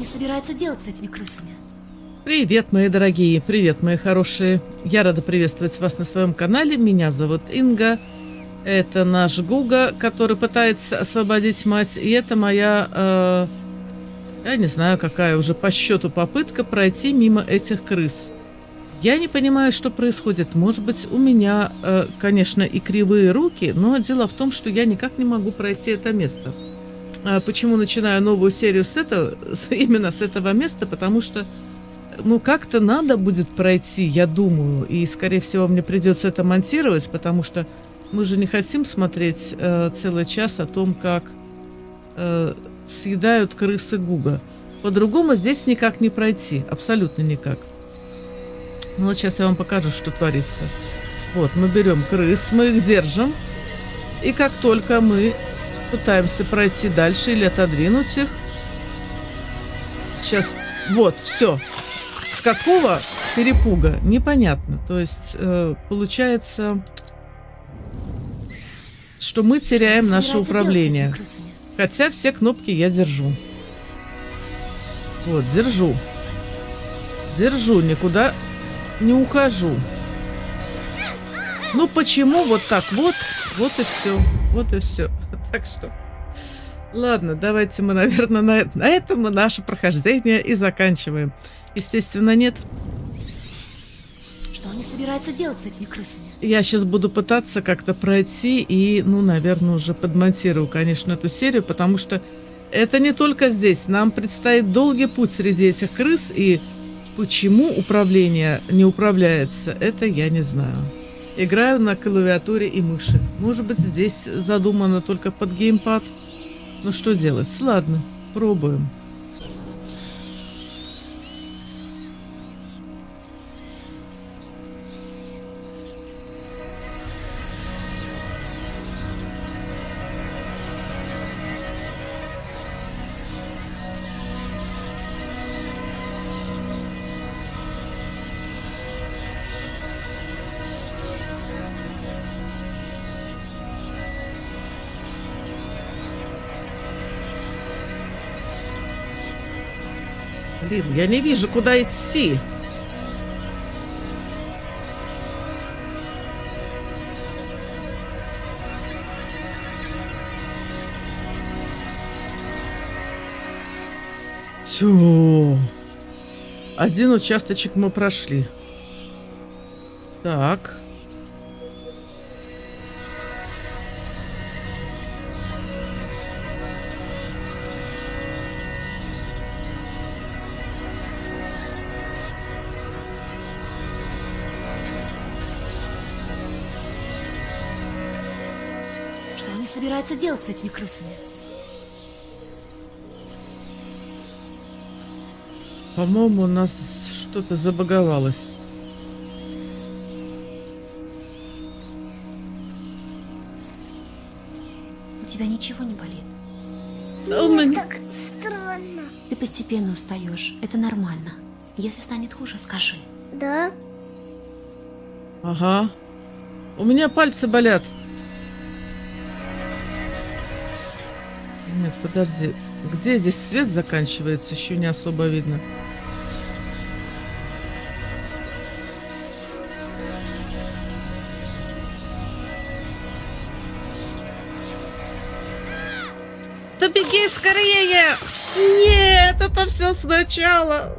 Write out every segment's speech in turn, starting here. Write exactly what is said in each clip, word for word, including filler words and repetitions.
они собираются делать с этими крысами? Привет, мои дорогие, привет, мои хорошие. Я рада приветствовать вас на своем канале. Меня зовут Инга. Это наш Гуга, который пытается освободить мать. И это моя, э, я не знаю, какая уже по счету попытка пройти мимо этих крыс. Я не понимаю, что происходит. Может быть, у меня, э, конечно, и кривые руки, но дело в том, что я никак не могу пройти это место. А почему начинаю новую серию с этого, именно с этого места? Потому что ну, как-то надо будет пройти, я думаю, и, скорее всего, мне придется это монтировать, потому что мы же не хотим смотреть э, целый час о том, как э, съедают крысы Гуга. По-другому здесь никак не пройти, абсолютно никак. Ну, вот сейчас я вам покажу, что творится. Вот, мы берем крыс, мы их держим, и как только мы пытаемся пройти дальше или отодвинуть их, сейчас, вот, все. С какого перепуга? Непонятно. То есть э, получается, что мы теряем наше управление. Хотя все кнопки я держу. Вот, держу. Держу, никуда не ухожу. Ну почему вот так вот? Вот и все. Вот и все. Так что... Ладно, давайте мы, наверное, на, на этом мы наше прохождение и заканчиваем. Естественно, нет. Что они собираются делать с этими крысами? Я сейчас буду пытаться как-то пройти и, ну, наверное, уже подмонтирую, конечно, эту серию, потому что это не только здесь. Нам предстоит долгий путь среди этих крыс, и почему управление не управляется, это я не знаю. Играю на клавиатуре и мыши. Может быть, здесь задумано только под геймпад. Ну, что делать? Ладно, пробуем. Блин, я не вижу, куда идти. Все. Один участочек мы прошли. Так. Собираются делать с этими крысами? По-моему, у нас что-то забаговалось. У тебя ничего не болит? Мне так странно. Ты постепенно устаешь. Это нормально. Если станет хуже, скажи. Да? Ага. У меня пальцы болят. Нет, подожди. Где здесь свет заканчивается? Еще не особо видно. Да беги скорее! Нет, это все сначала.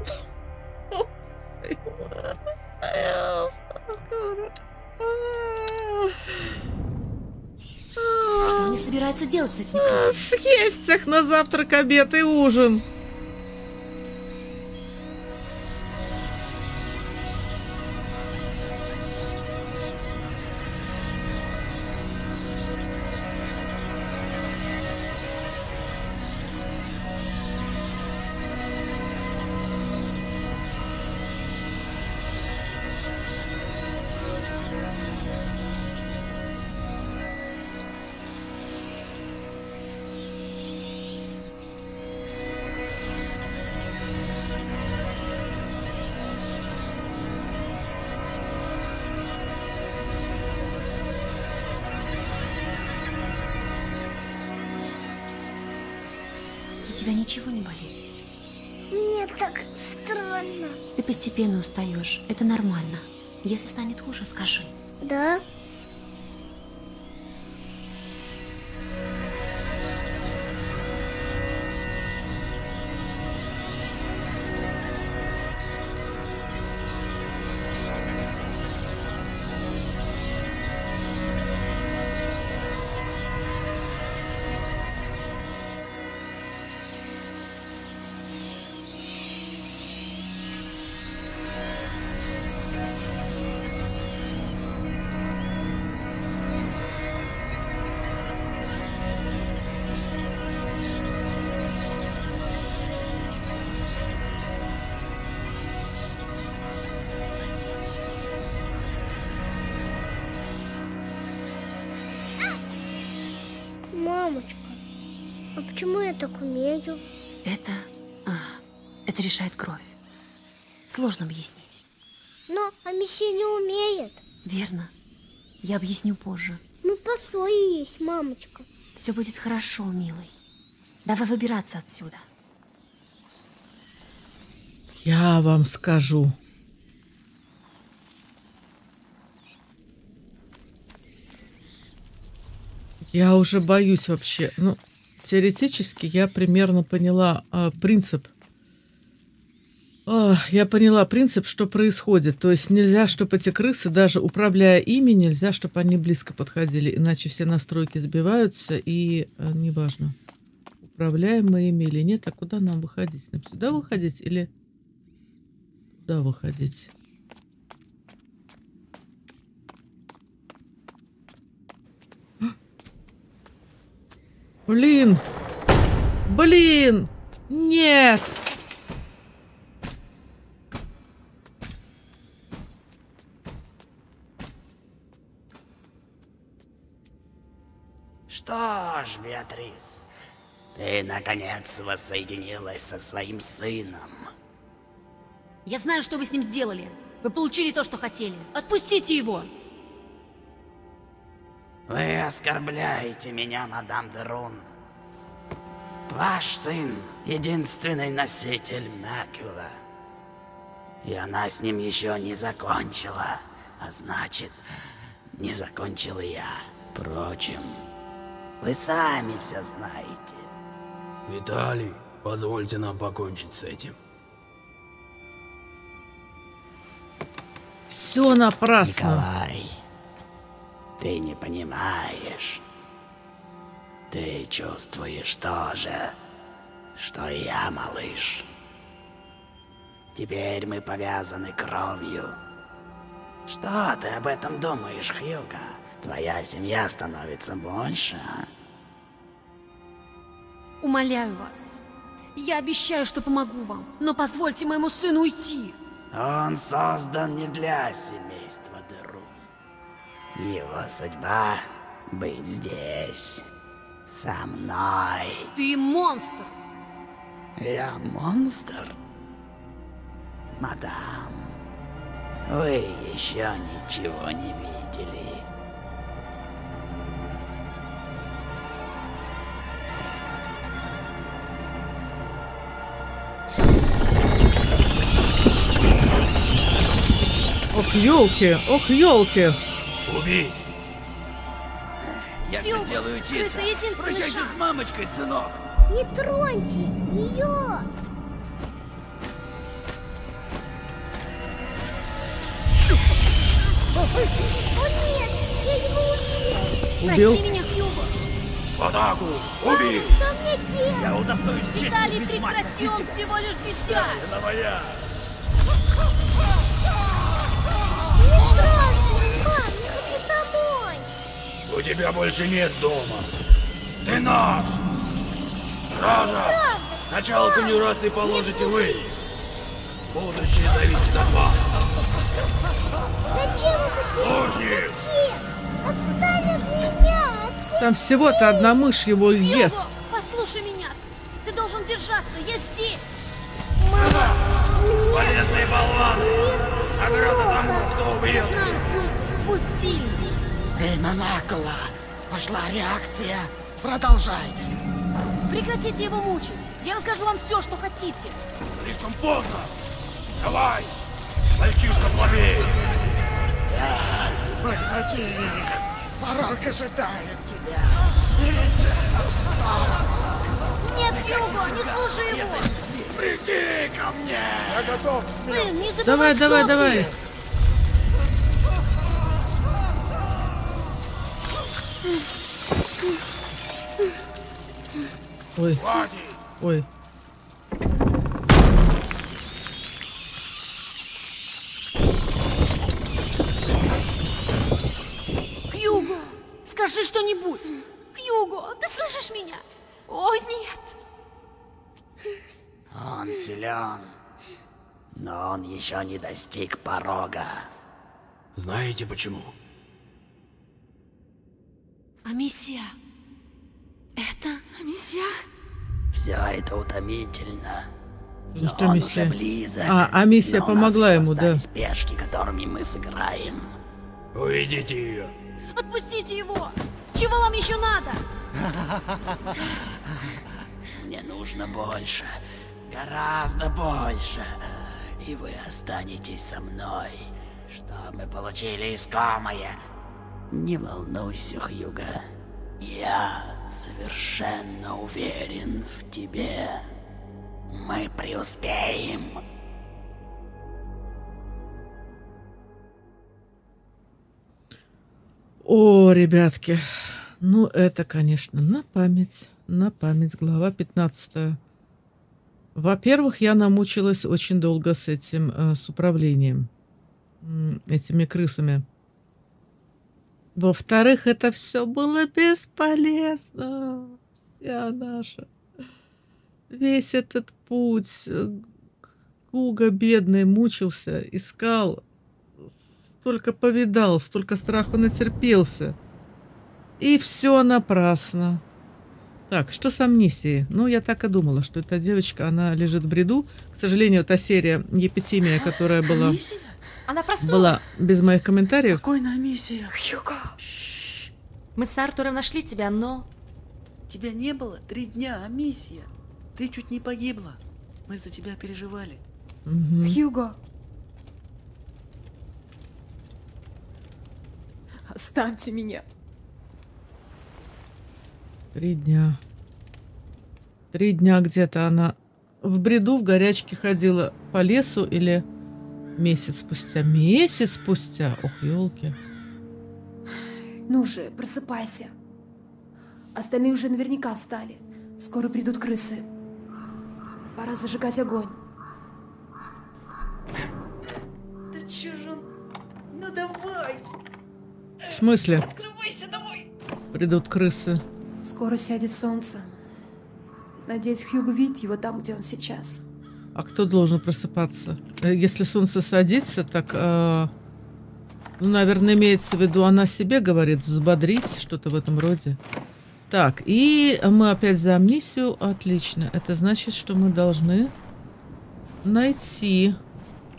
Что они собираются делать с этими крысами? Съесть их на завтрак, обед и ужин. У тебя ничего не болит? так странно. Ты постепенно устаешь. Это нормально. Если станет хуже, скажи. Да? Мамочка, а почему я так умею? Это... а, это решает кровь. Сложно объяснить. Но Амиси не умеет. Верно. Я объясню позже. Мы посои есть, мамочка. Все будет хорошо, милый. Давай выбираться отсюда. Я вам скажу. Я уже боюсь вообще. Ну, теоретически я примерно поняла а, принцип. А, я поняла принцип, что происходит. То есть нельзя, чтобы эти крысы, даже управляя ими, нельзя, чтобы они близко подходили. Иначе все настройки сбиваются, и а, неважно, управляем мы ими или нет. А куда нам выходить? Нам сюда выходить или туда выходить? Блин! Блин! Нет! Что ж, Беатрис, ты наконец воссоединилась со своим сыном. Я знаю, что вы с ним сделали. Вы получили то, что хотели. Отпустите его! Вы оскорбляете меня, мадам де Рун. Ваш сын — единственный носитель Макула. И она с ним еще не закончила. А значит, не закончил и я. Впрочем, вы сами все знаете. Виталий, позвольте нам покончить с этим. Все напрасно. Николай, ты не понимаешь. Ты чувствуешь то же, что и я, малыш. Теперь мы повязаны кровью. Что ты об этом думаешь, Хьюго? Твоя семья становится больше, а? Умоляю вас. Я обещаю, что помогу вам. Но позвольте моему сыну уйти. Он создан не для семейства де Рун. Его судьба — быть здесь, со мной. Ты монстр. Я монстр? Мадам, вы еще ничего не видели. Ох, елки, ох, елки. Убей! Я Хьюго, все делаю крыса чисто. единственный Прощайся шанс. с мамочкой, сынок. Не троньте ее! О нет, я его убил! Убил. Прости меня, Хьюго. В атаку! Убей! Что мне делать? Я удостоюсь чести Виталий, убить мать прекрати, он носителя. всего лишь дитя. Это моя! Не страшно, мам, я хочу домой! У тебя больше нет дома. Ты наш! Стража! Начало конъюрации положите вы. Будущее зависит от вас. Зачем это делать? Ложник! Зачем? Отстань от меня! Отпусти! Там всего-то одна мышь его Хьюго, ест. послушай меня. Ты должен держаться, я здесь. Мама, мне Полезные болваны! Награда тому, кто Я убьет! знаю, Хьюго, будь сильным. Эльманакула. Пошла реакция. Продолжайте. Прекратите его мучить. Я расскажу вам все, что хотите. Слишком поздно. Давай. Мальчишка слабее. Магнатик, порог ожидает тебя. Нет, Хьюго, не слушай его. Приди ко мне. Я готов. Сын, не забывай, Давай, кто давай, ты. давай. Ой, Хватит. ой. Хьюго, скажи что-нибудь. Хьюго, ты слышишь меня? О, нет. Он силен, но он еще не достиг порога. Знаете почему? Амисия. Это Амисия? Все это утомительно. За что Но он миссия? уже близок. А, а миссия Но у нас помогла еще ему, да. остались пешки, которыми мы сыграем. Уведите ее. Отпустите его. Чего вам еще надо? Мне нужно больше, гораздо больше. И вы останетесь со мной, чтобы получили искомое. Не волнуйся, Хьюго. Я совершенно уверен в тебе. Мы преуспеем. О, ребятки, ну это, конечно, на память, на память, глава пятнадцатая. Во-первых, я намучилась очень долго с этим, э, с управлением, м, этими крысами. Во-вторых, это все было бесполезно. Вся наша, весь этот путь. э, Гуга бедный мучился, искал, столько повидал, столько страху натерпелся. И все напрасно. Так, что с амнисией? Ну, я так и думала, что эта девочка, она лежит в бреду. К сожалению, та серия «Епитимия», которая была, Амисия? Она проснулась. была без моих комментариев. Спокойно, Амисия. Хьюго, Мы с Артуром нашли тебя, но... Тебя не было три дня, Амисия. Ты чуть не погибла. Мы за тебя переживали. Мгм. Хьюго, Оставьте меня. Три дня. Три дня где-то она в бреду, в горячке ходила по лесу или месяц спустя? Месяц спустя? Ох, елки. Ну же, просыпайся. Остальные уже наверняка встали. Скоро придут крысы. Пора зажигать огонь. Да чё же он? Ну давай! В смысле? Открывайся, давай! Придут крысы. Скоро сядет солнце. Надеюсь, Хьюго видит его там, где он сейчас. А кто должен просыпаться? Э, Если солнце садится, так, э, ну, наверное, имеется в виду, она себе говорит, взбодрись, что-то в этом роде. Так, и мы опять за амнисию. Отлично. Это значит, что мы должны найти.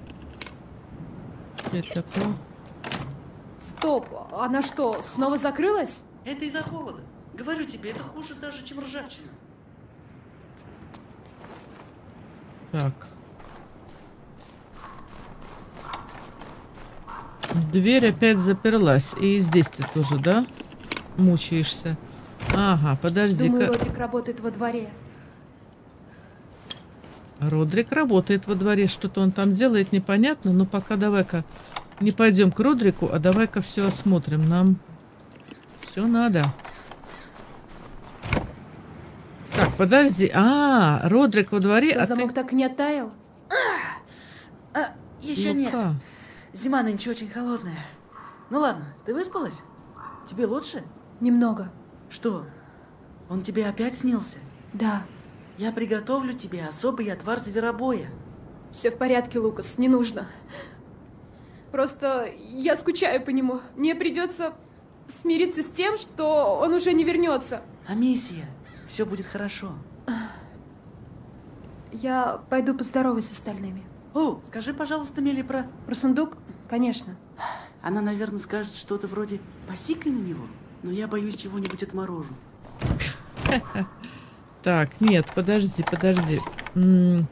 Что это такое? Стоп, она что, снова закрылась? Это из-за холода. Говорю тебе, это хуже даже, чем ржавчина. Так. Дверь опять заперлась. И здесь ты тоже, да? Мучаешься. Ага, Думаю, подожди-ка. Родрик работает во дворе. Родрик работает во дворе. Что-то он там делает, непонятно. Но пока давай-ка не пойдем к Родрику, а давай-ка все осмотрим. Нам все надо. Так, подожди. А, Родрик во дворе. Что, а замок ты... так и не оттаял? А, еще нет. Ну-ка. Зима нынче очень холодная. Ну ладно, ты выспалась? Тебе лучше? Немного. Что? Он тебе опять снился? Да. Я приготовлю тебе особый отвар зверобоя. Все в порядке, Лукас, не нужно. Просто я скучаю по нему. Мне придется смириться с тем, что он уже не вернется. Амисия, все будет хорошо. Я пойду поздороваюсь с остальными. О, скажи, пожалуйста, Мели, про... Про сундук? Конечно. Она, наверное, скажет что-то вроде «посикай на него», но я боюсь, чего-нибудь отморожу. Так, нет, подожди, подожди. М.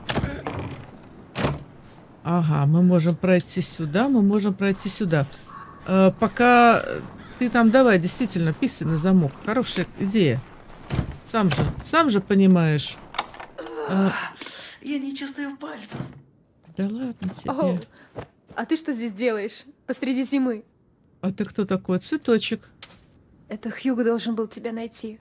Ага, мы можем пройти сюда, мы можем пройти сюда. Э, пока ты там давай, действительно, писаный замок. Хорошая идея. Сам же, сам же понимаешь. Э, Я не чувствую пальцев. да ладно тебе. Оу, а ты что здесь делаешь? Посреди зимы. А ты кто такой? Цветочек. Это Хьюго должен был тебя найти.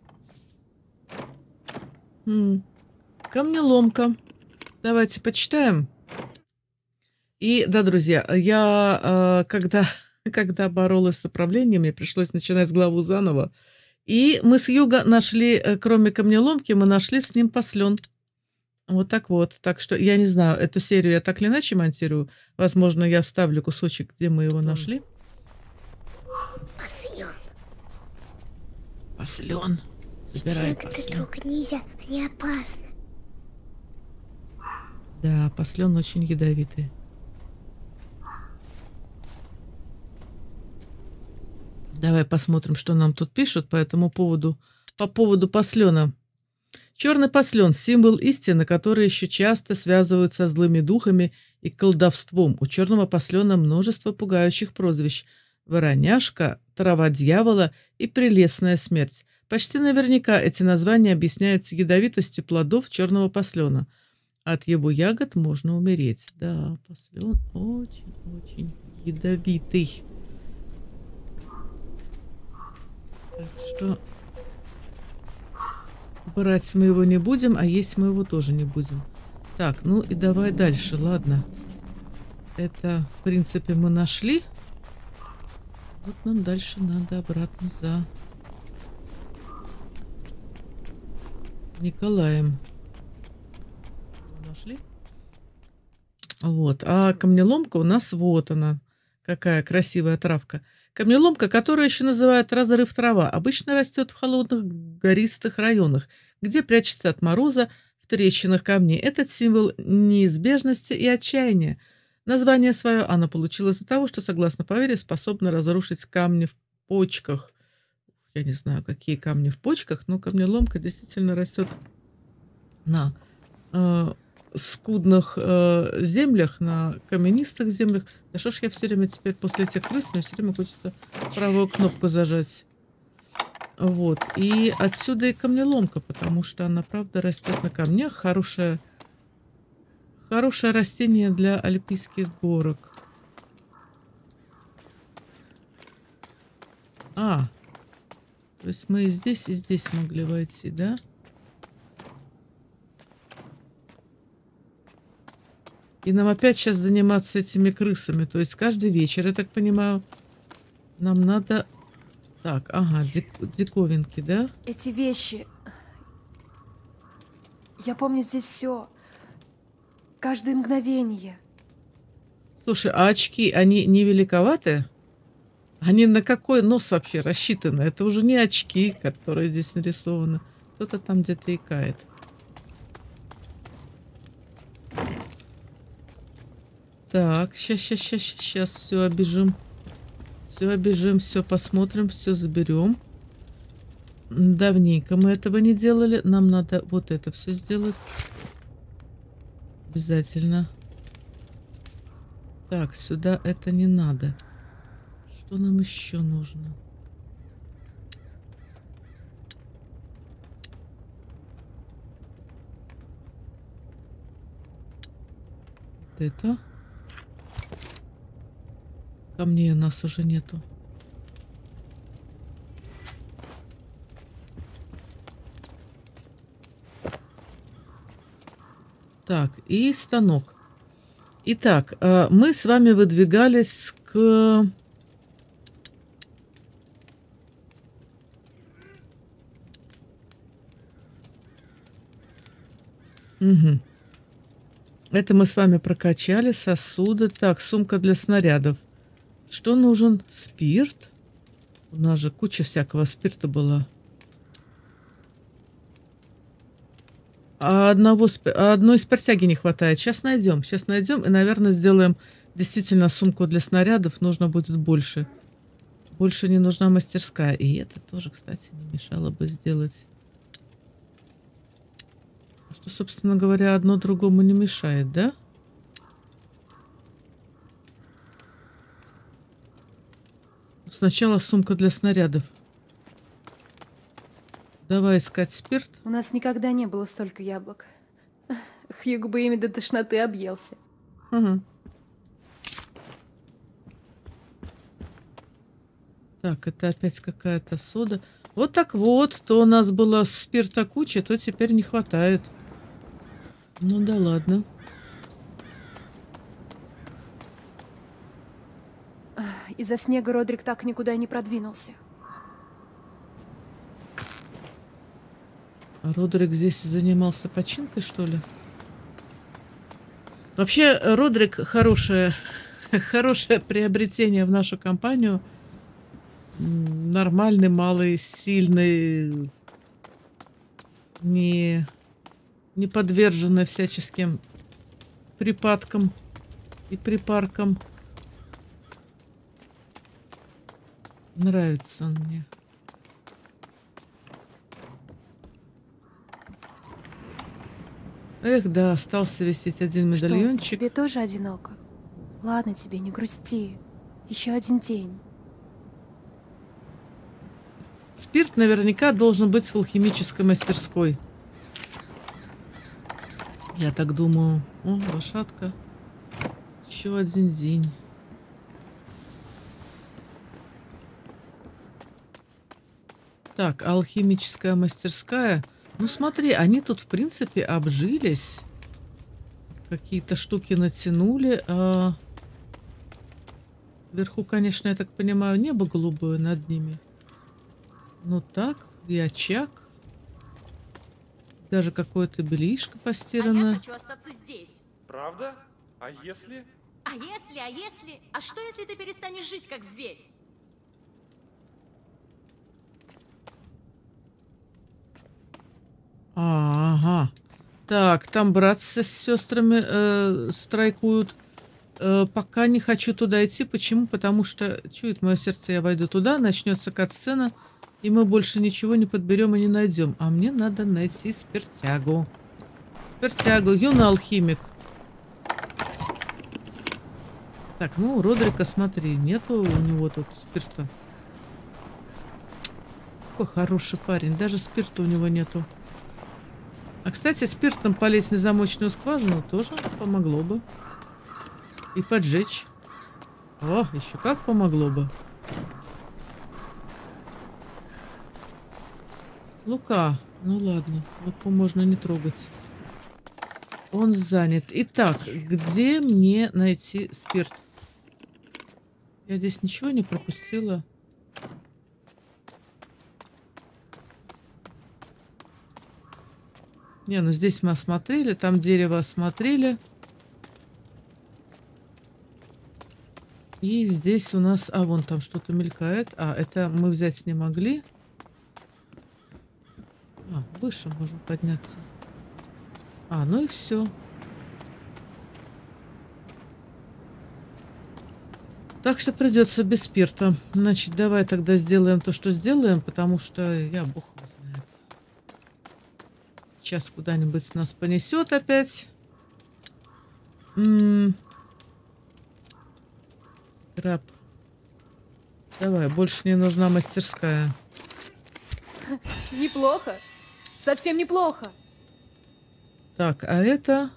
М. Камнеломка. Давайте почитаем. И да, друзья, я э, когда, когда боролась с управлением, мне пришлось начинать с главу заново. И мы с Юго нашли, э, кроме камнеломки, мы нашли с ним послен. Вот так вот. Так что я не знаю, эту серию я так или иначе монтирую. Возможно, я вставлю кусочек, где мы его нашли. Послен. Послен. Собирай Ягоды послен. трогать нельзя, они опасны. Да, послен очень ядовитый. Давай посмотрим, что нам тут пишут по этому поводу. По поводу послена. Черный послен – символ истины, который еще часто связывают со злыми духами и колдовством. У черного послена множество пугающих прозвищ. Вороняшка, трава дьявола и прелестная смерть. Почти наверняка эти названия объясняются ядовитостью плодов черного послена. От его ягод можно умереть. Да, послен очень-очень ядовитый. Так что брать мы его не будем, а есть мы его тоже не будем. Так, ну и давай дальше, ладно. Это, в принципе, мы нашли. Вот нам дальше надо обратно за Николаем. Нашли? Вот. А камнеломка у нас вот она. Какая красивая травка. Камнеломка, которую еще называют разрыв трава, обычно растет в холодных гористых районах, где прячется от мороза в трещинах камней. Этот символ неизбежности и отчаяния. Название свое она получила из-за того, что, согласно поверье, способна разрушить камни в почках. Я не знаю, какие камни в почках, но камнеломка действительно растет на э, скудных э, землях, на каменистых землях. Да что ж я все время теперь после этих крыс, мне все время хочется правую кнопку зажать. Вот. И отсюда и камнеломка, потому что она, правда, растет на камнях. Хорошее, хорошее растение для альпийских горок. А, то есть мы и здесь, и здесь могли войти, да? И нам опять сейчас заниматься этими крысами. То есть каждый вечер, я так понимаю, нам надо... Так, ага, дик... диковинки, да? Эти вещи... Я помню здесь все. Каждое мгновение. Слушай, а очки, они не великоваты? Они на какой нос вообще рассчитаны? Это уже не очки, которые здесь нарисованы. Кто-то там где-то икает. Так, сейчас, сейчас, сейчас, сейчас все обежим. Все обежим, все посмотрим, все заберем. Давненько мы этого не делали. Нам надо вот это все сделать. Обязательно. Так, сюда это не надо. Что нам еще нужно? Вот это. Камней у нас уже нету. Так, и станок. Итак, мы с вами выдвигались к... Угу. Это мы с вами прокачали. Сосуды. Так, сумка для снарядов. Что нужен? Спирт. У нас же куча всякого спирта была. А одного, а одной спиртяги не хватает. Сейчас найдем. Сейчас найдем и, наверное, сделаем действительно сумку для снарядов. Нужно будет больше. Больше не нужна мастерская. И это тоже, кстати, не мешало бы сделать. Что, собственно говоря, одно другому не мешает, да? Сначала сумка для снарядов. Давай искать спирт. У нас никогда не было столько яблок. Хьюго бы ими до тошноты объелся. Ага. Так, это опять какая-то сода. Вот так вот, то у нас было спирта куча, то теперь не хватает. Ну да ладно. Из-за снега Родрик так никуда не продвинулся. А Родрик здесь занимался починкой, что ли? Вообще, Родрик хорошее, хорошее приобретение в нашу компанию. Нормальный, малый, сильный, не, не подверженный всяческим припадкам и припаркам. Нравится он мне. Эх, да, остался висеть один медальончик. Что, тебе тоже одиноко? Ладно тебе, не грусти. Еще один день. Спирт наверняка должен быть в алхимической мастерской. Я так думаю. О, лошадка. Еще один день. Так, алхимическая мастерская. Ну смотри, они тут в принципе обжились. Какие-то штуки натянули. А... Вверху, конечно, я так понимаю, небо голубое над ними. Ну так, и очаг. Даже какое-то бельишко постирано. А я хочу остаться здесь. Правда? А если? А если, а если? А что, если ты перестанешь жить как зверь? Ага. Так, там братцы с сестрами э, страйкуют. Э, пока не хочу туда идти. Почему? Потому что чует мое сердце, я войду туда, начнется кат-сцена, и мы больше ничего не подберем и не найдем. А мне надо найти спиртягу. Спиртягу, юный алхимик. Так, ну, у Родрика, смотри, нету у него тут спирта. Какой хороший парень, даже спирта у него нету. А, кстати, спиртом полезть на замочную скважину тоже помогло бы. И поджечь. О, еще как помогло бы. Лука. Ну ладно, Луку можно не трогать. Он занят. Итак, где мне найти спирт? Я здесь ничего не пропустила. Не, ну здесь мы осмотрели, там дерево осмотрели. И здесь у нас... А, вон там что-то мелькает. А, это мы взять не могли. А, выше можно подняться. А, ну и все. Так что придется без спирта. Значит, давай тогда сделаем то, что сделаем, потому что я бог его знает. Сейчас куда-нибудь нас понесет опять. М-м. Скраб. Давай, больше не нужна мастерская. Неплохо. Совсем неплохо. Так, а это...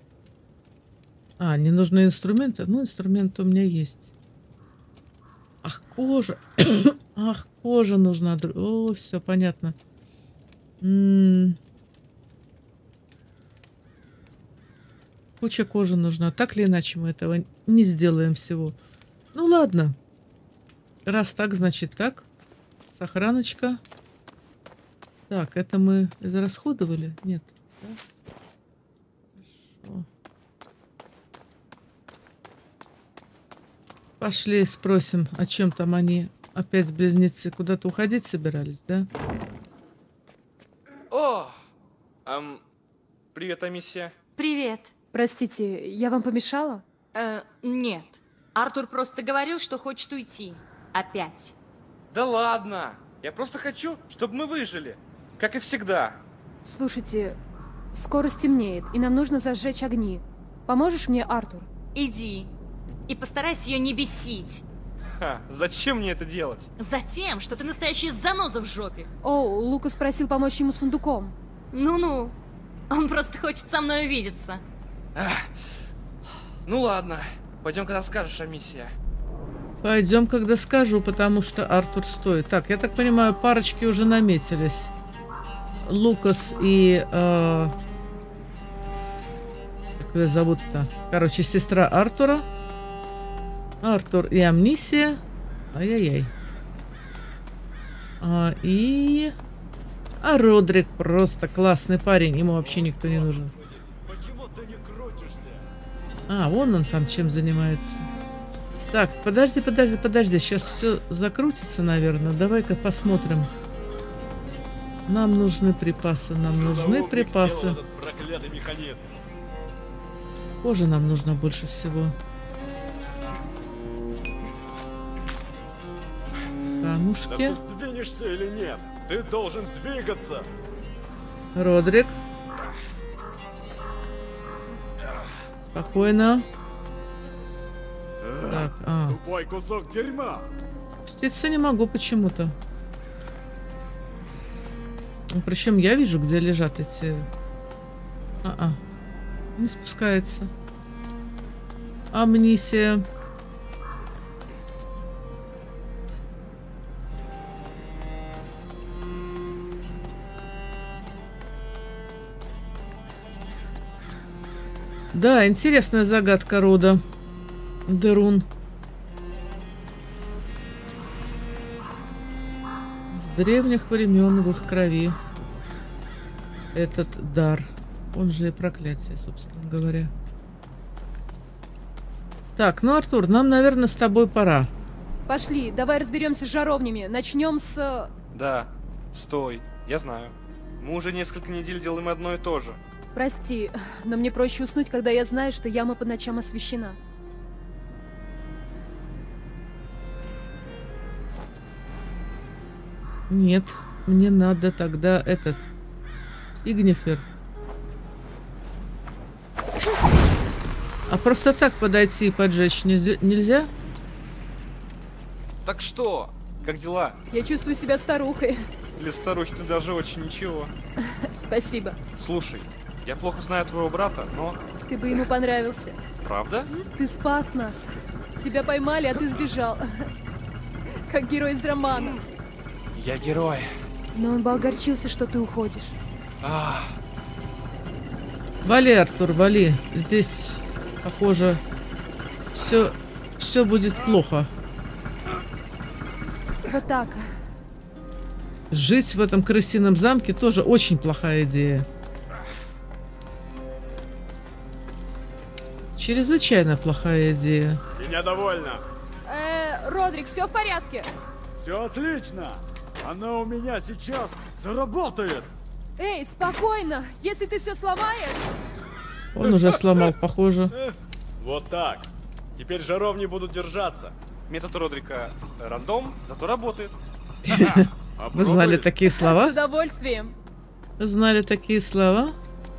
А, не нужны инструменты? Ну, инструменты у меня есть. Ах, кожа. Ах, кожа нужна. О, все понятно. М-м. Куча кожи нужна. Так или иначе мы этого не сделаем всего. Ну ладно. Раз так, значит так. Сохраночка. Так, это мы израсходовали? Нет. Да? Хорошо. Пошли спросим, о чем там они. Опять близнецы куда-то уходить собирались, да? О! Эм, привет, Амисия. Привет. Простите, я вам помешала? Э, нет. Артур просто говорил, что хочет уйти. Опять. Да ладно! Я просто хочу, чтобы мы выжили. Как и всегда. Слушайте, скоро стемнеет, и нам нужно зажечь огни. Поможешь мне, Артур? Иди. И постарайся ее не бесить. Ха, зачем мне это делать? Затем, что ты настоящая заноза в жопе. О, Лукас просил помочь ему с сундуком. Ну-ну. Он просто хочет со мной увидеться. Ах. Ну ладно. Пойдем, когда скажешь, Амисия. Пойдем, когда скажу, потому что Артур стоит. Так, я так понимаю, парочки уже наметились. Лукас и... Э, как ее зовут-то? Короче, сестра Артура. Артур и Амнисия. Ай-яй-яй. А, и... А Родрик просто классный парень. Ему вообще никто не нужен. А, вон он там чем занимается. Так, подожди, подожди, подожди. Сейчас все закрутится, наверное. Давай-ка посмотрим. Нам нужны припасы. Нам нужны припасы. Кожи нам нужно больше всего. Камушки. Да ты сдвинешься или нет? Ты должен двигаться. Родрик. Спокойно. Так, а. Тупой кусок дерьма. Спуститься не могу почему-то. Ну, причем я вижу, где лежат эти... А-а. Не спускается. Амнисия. Да, интересная загадка рода Дерун. С древних времен в их крови этот дар. Он же и проклятие, собственно говоря. Так, ну, Артур, нам, наверное, с тобой пора. Пошли, давай разберемся с жаровнями. Начнем с... Да, стой, я знаю. Мы уже несколько недель делаем одно и то же. Прости, но мне проще уснуть, когда я знаю, что яма по ночам освещена. Нет, мне надо тогда этот... Игнифер. А просто так подойти и поджечь нельзя? Так что? Как дела? Я чувствую себя старухой. Для старухи ты даже очень ничего. Спасибо. Слушай, я плохо знаю твоего брата, но... Ты бы ему понравился. Правда? Ты спас нас. Тебя поймали, а ты сбежал. Как герой из романа. Я герой. Но он бы огорчился, что ты уходишь. А. Вали, Артур, вали. Здесь, похоже, все, все будет плохо. Вот так. Жить в этом крысином замке тоже очень плохая идея. Чрезвычайно плохая идея. Меня довольно. Э, Родрик, все в порядке? Все отлично. Она у меня сейчас заработает. Эй, спокойно. Если ты все сломаешь... Он уже сломал, похоже. Вот так. Теперь жаровни будут держаться. Метод Родрика рандом, зато работает. Вы знали такие слова? С удовольствием. Вы знали такие слова?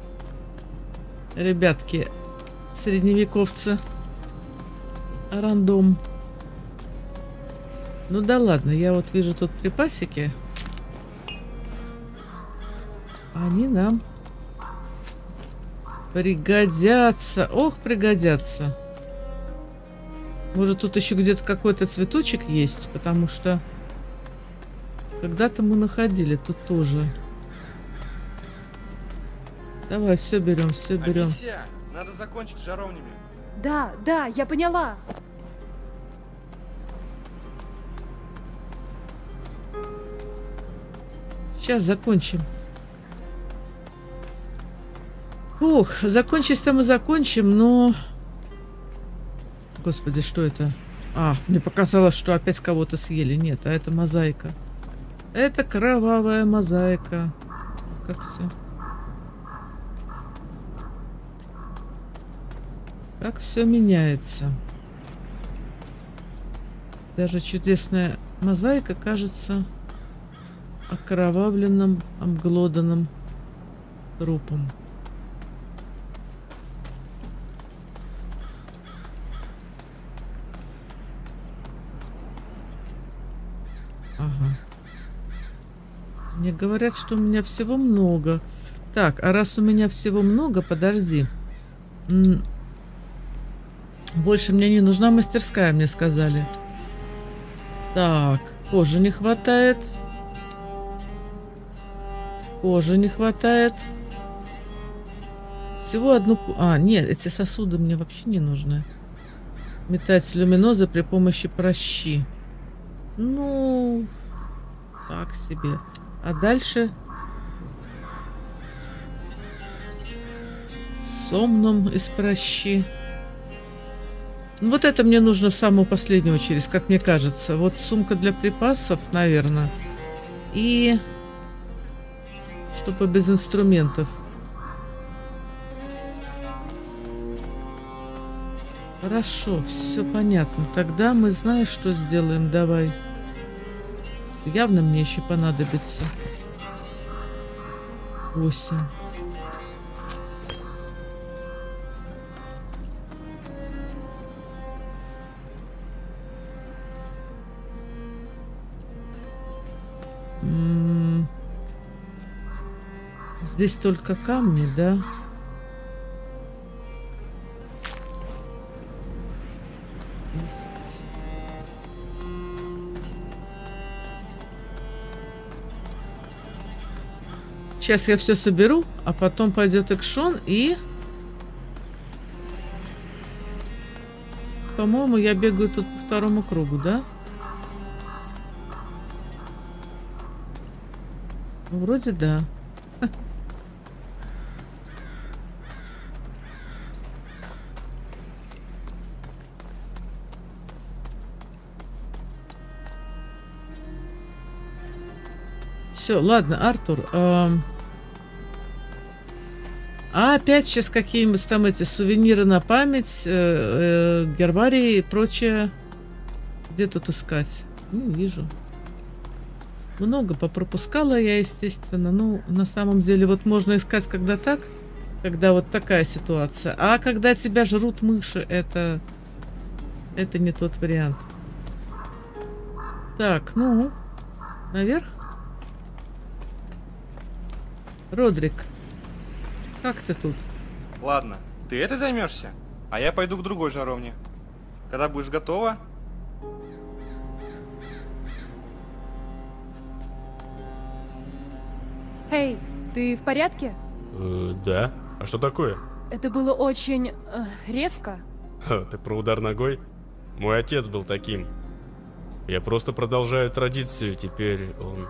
Ребятки, средневековцы. Рандом. Ну да ладно, я вот вижу тут припасики. Они нам пригодятся. Ох, пригодятся. Может, тут еще где-то какой-то цветочек есть, потому что когда-то мы находили тут тоже. Давай, все берем, все берем. Амисия, надо закончить с жаровнями. Да, да, я поняла. Сейчас закончим. Ух, закончить-то мы закончим, но... Господи, что это? А, мне показалось, что опять кого-то съели. Нет, а это мозаика. Это кровавая мозаика. Как все. Как все меняется. Даже чудесная мозаика кажется окровавленным, обглоданным трупом. Ага. Мне говорят, что у меня всего много. Так, а раз у меня всего много, подожди. М- Больше мне не нужна мастерская, мне сказали. Так, кожи не хватает. Кожи не хватает. Всего одну... А, нет, эти сосуды мне вообще не нужны. Метать люминозы при помощи пращи. Ну, так себе. А дальше... Сомном из пращи. Ну, вот это мне нужно в самую последнюю очередь, как мне кажется. Вот сумка для припасов, наверное. И... Чтобы без инструментов. Хорошо, все понятно. Тогда мы знаем, что сделаем. Давай. Явно мне еще понадобится. Восемь. М-м- Здесь только камни, да? Сейчас я все соберу, а потом пойдет экшон и... По-моему, я бегаю тут по второму кругу, да? Ну, вроде да. Все, ладно, Артур. Эм... А опять сейчас какие-нибудь там эти сувениры на память, э, э, гербарии и прочее. Где тут искать? Не вижу. Много попропускала я, естественно. Ну, на самом деле, вот можно искать, когда так, когда вот такая ситуация. А когда тебя жрут мыши, это, это не тот вариант. Так, ну, наверх. Родрик, как ты тут? Ладно, ты это займешься, а я пойду к другой жаровне. Когда будешь готова... Эй, ты в порядке? Э, да. А что такое? Это было очень э, резко. Ха, ты про удар ногой? Мой отец был таким. Я просто продолжаю традицию, теперь он...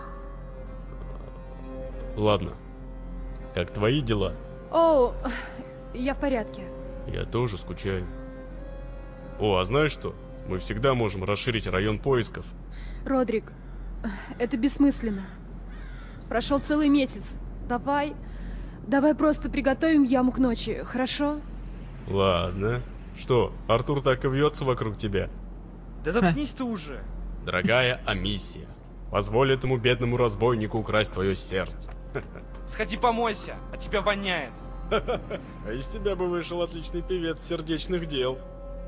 Ладно. Как твои дела? О, я в порядке. Я тоже скучаю. О, а знаешь что? Мы всегда можем расширить район поисков. Родрик, это бессмысленно. Прошел целый месяц. Давай, давай просто приготовим яму к ночи, хорошо? Ладно. Что, Артур так и вьется вокруг тебя? Да заткнись ты уже. Дорогая Амисия, позволь этому бедному разбойнику украсть твое сердце. Сходи помойся, от тебя воняет. А из тебя бы вышел отличный певец сердечных дел.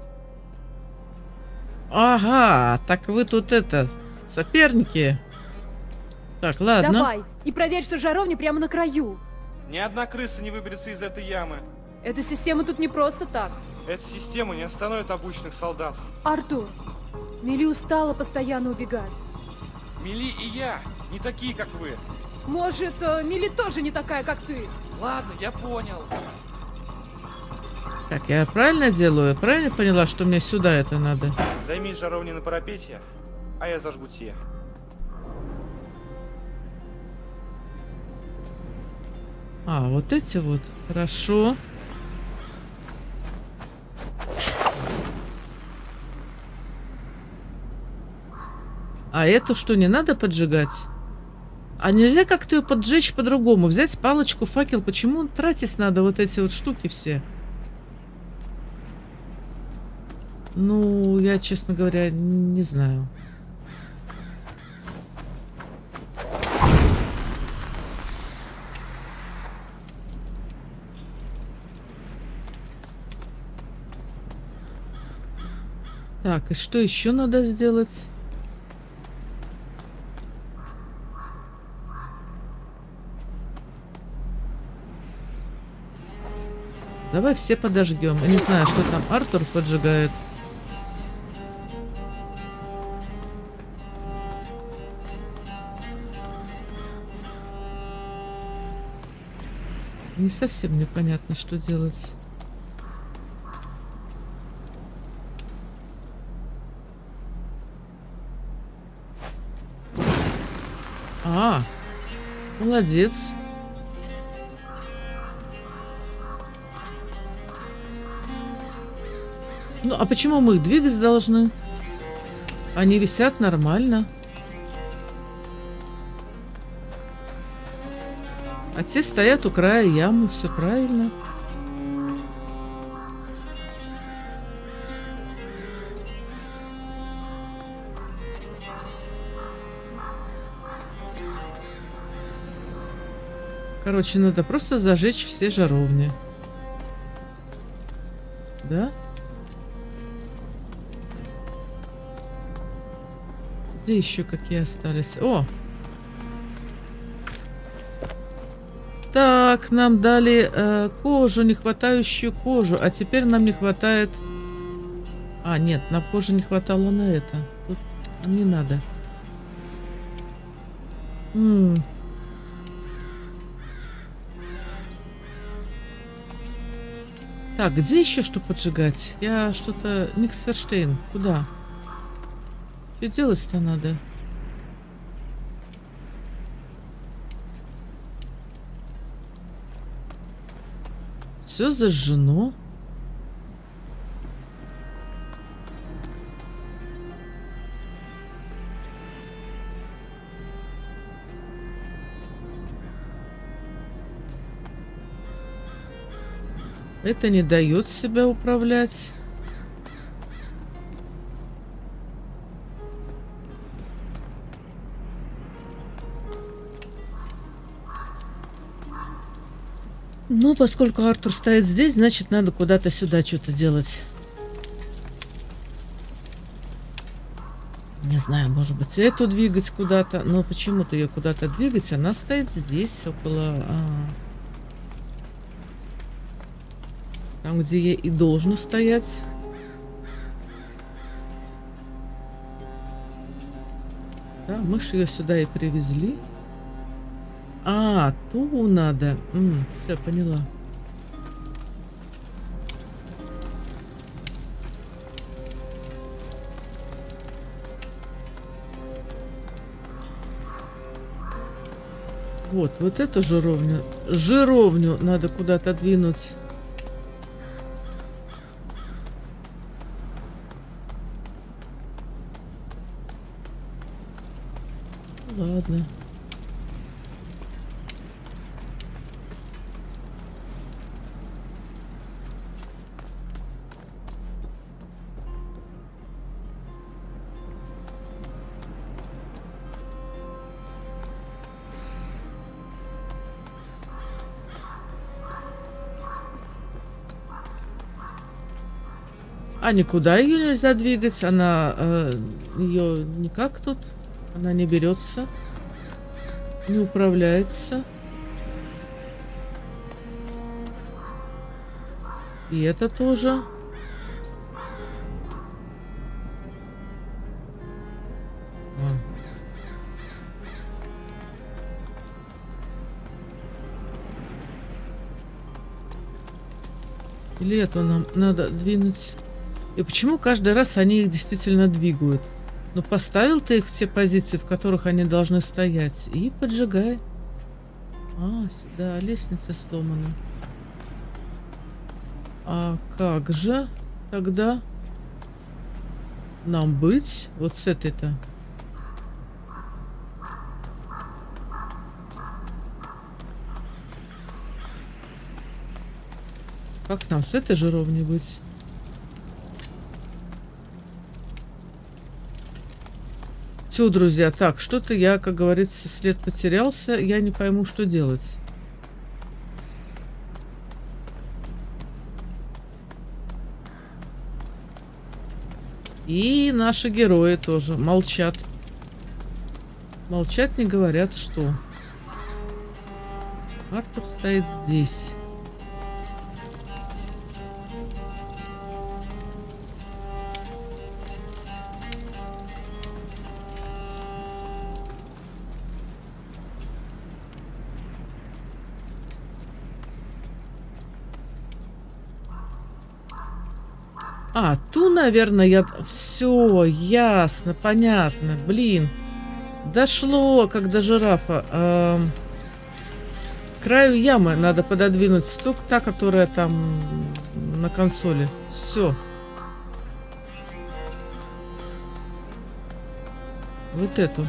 Ага, так вы тут это, соперники. Так, ладно. Давай, и проверь, что жаровня прямо на краю. Ни одна крыса не выберется из этой ямы. Эта система тут не просто так. Эта система не остановит обычных солдат. Артур, Мили устала постоянно убегать. Мили и я не такие, как вы. Может, Мили тоже не такая, как ты? Ладно, я понял. Так, я правильно делаю? Я правильно поняла, что мне сюда это надо? Займись жаровней на парапете, а я зажгу те. А, вот эти вот. Хорошо. А эту что, не надо поджигать? А нельзя как-то ее поджечь по-другому? Взять палочку, факел. Почему тратить надо вот эти вот штуки все? Ну, я, честно говоря, не знаю. Так, и что еще надо сделать? давай все подожгем. Я не знаю, что там Артур поджигает. Не совсем непонятно, что делать. А, молодец. Ну, а почему мы их двигать должны? Они висят нормально. А те стоят у края ямы, все правильно. Короче, надо просто зажечь все жаровни. Да? Где еще какие остались? О! Так, нам дали э, кожу, не хватающую кожу. А теперь нам не хватает... А, нет, нам кожи не хватало на это. Тут нам не надо. М -м. Так, где еще что поджигать? Я что-то... Никсферштейн, куда? Что делать-то надо? Все зажжено. Это не дает себя управлять. Но поскольку Артур стоит здесь, значит, надо куда-то сюда что-то делать. Не знаю, может быть, эту двигать куда-то. Но почему-то ее куда-то двигать. Она стоит здесь, около... А, там, где ей и должно стоять. Да, мы ж ее сюда и привезли. А, ту надо. М, все, поняла. Вот, вот эту жировню. Жировню надо куда-то двинуть. Ладно. А никуда ее нельзя двигать, она э, ее никак тут, она не берется, не управляется. И это тоже. А. Или это нам надо двинуть? И почему каждый раз они их действительно двигают? Ну, поставил ты их в те позиции, в которых они должны стоять, и поджигай. А, сюда лестница сломана. А как же тогда нам быть вот с этой-то? Как нам с этой жировней быть? Все, друзья, так, что-то я, как говорится, след потерялся. Я не пойму, что делать. И наши герои тоже молчат. Молчат, не говорят, что. Артур стоит здесь. А, ту, наверное, я... Все, ясно, понятно. Блин. Дошло, как до жирафа. Эм... К краю ямы надо пододвинуть стук, та, которая там на консоли. Все. Вот эту.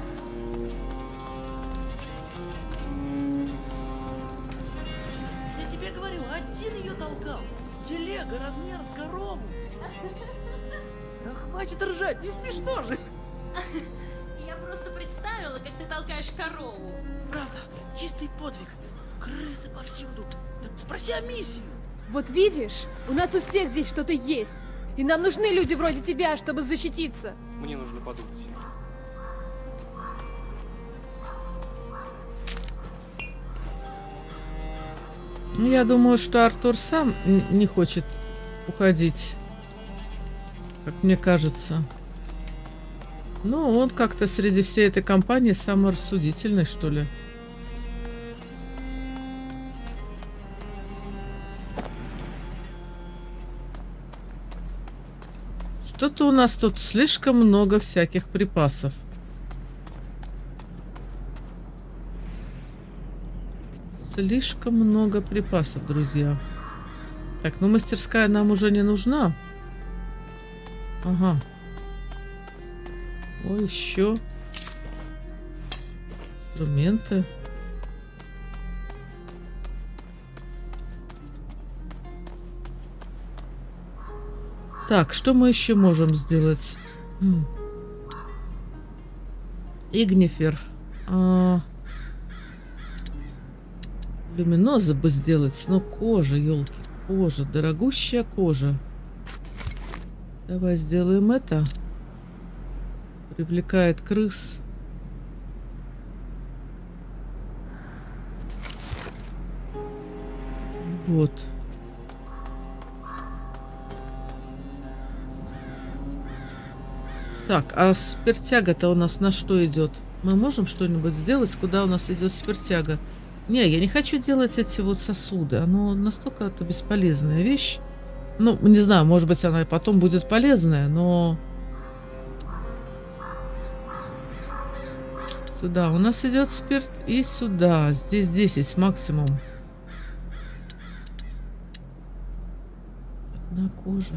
Я тебе говорю, один ее толкал. Телега размером с корову. Да хватит ржать, не смешно же. Я просто представила, как ты толкаешь корову. Правда, чистый подвиг. Крысы повсюду. Так спроси о миссию. Вот видишь, у нас у всех здесь что-то есть. И нам нужны люди вроде тебя, чтобы защититься. Мне нужно подумать. Ну, я думаю, что Артур сам не хочет уходить, как мне кажется. Ну, он как-то среди всей этой компании самый рассудительный, что ли. Что-то у нас тут слишком много всяких припасов. Слишком много припасов, друзья. Так, ну мастерская нам уже не нужна. Ага. Ой, еще. Инструменты. Так, что мы еще можем сделать? М. Игнифер. А... Люминоза бы сделать, но кожа, елки, кожа, дорогущая кожа. Давай сделаем это. Привлекает крыс. Вот. Так, а спиртяга-то у нас на что идет? Мы можем что-нибудь сделать, куда у нас идет спиртяга? Не, я не хочу делать эти вот сосуды. Оно настолько это бесполезная вещь. Ну, не знаю, может быть, она и потом будет полезная, но... Сюда у нас идет спирт и сюда. Здесь десять максимум. Одна кожа.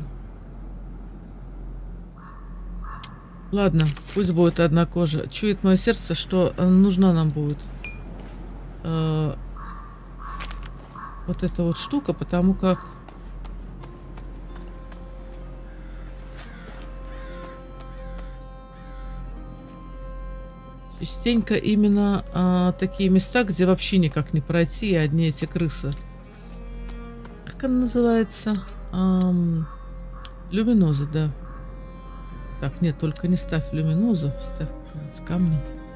Ладно, пусть будет одна кожа. Чует мое сердце, что нужна нам будет э, вот эта вот штука, потому как частенько именно э, такие места, где вообще никак не пройти, и одни эти крысы. Как она называется? Эм, люминоза, да. Так, нет, только не ставь люминозу, ставь камни.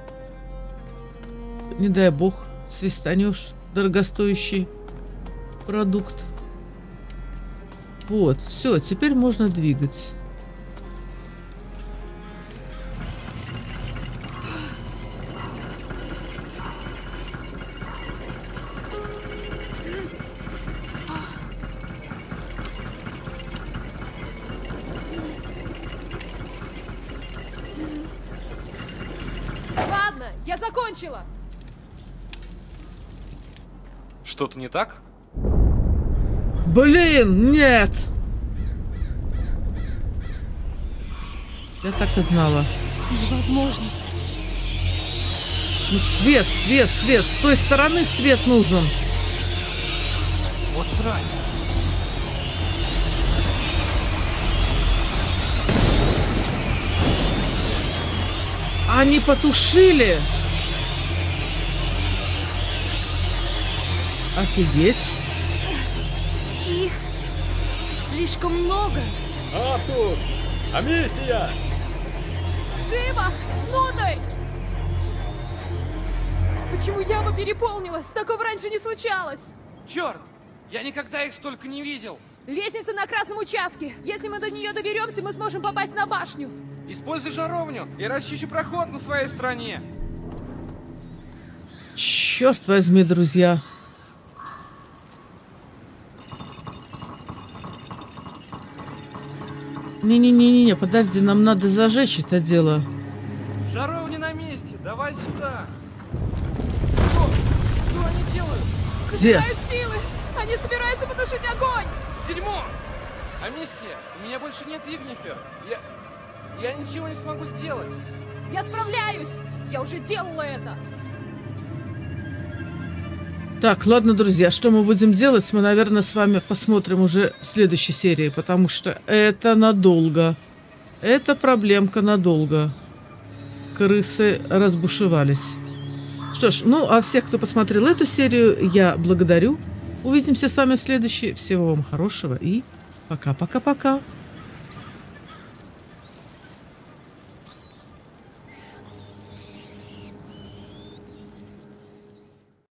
Не дай бог, свистанешь дорогостоящий продукт. Вот, все, теперь можно двигать. Я закончила! Что-то не так? Блин, нет! Я так и знала. Невозможно. Ну, свет, свет, свет. С той стороны свет нужен. Вот срань. Они потушили. Офигеть. Их слишком много. Артур! Амисия! Живо! Внутрь! Почему яма переполнилась? Такого раньше не случалось. Черт! Я никогда их столько не видел. Лестница на красном участке. Если мы до нее доберемся, мы сможем попасть на башню. Используй жаровню и расчищи проход на своей стороне. Черт возьми, друзья. Не-не-не-не, подожди, нам надо зажечь это дело. Жаровня на месте, давай сюда. Что? Что они делают? Где? Собирают силы! Они собираются потушить огонь! Дерьмо! Амисия, у меня больше нет Игнифер. Я... Я ничего не смогу сделать. Я справляюсь! Я уже делала это! Так, ладно, друзья, что мы будем делать, мы, наверное, с вами посмотрим уже в следующей серии, потому что это надолго. Это проблемка надолго. Крысы разбушевались. Что ж, ну, а всех, кто посмотрел эту серию, я благодарю. Увидимся с вами в следующей. Всего вам хорошего и пока-пока-пока.